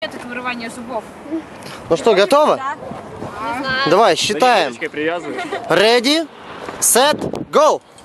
метод вырывания зубов. Ну что, готово? Да. Давай, считаем. Привязываешь. Ready, set, go!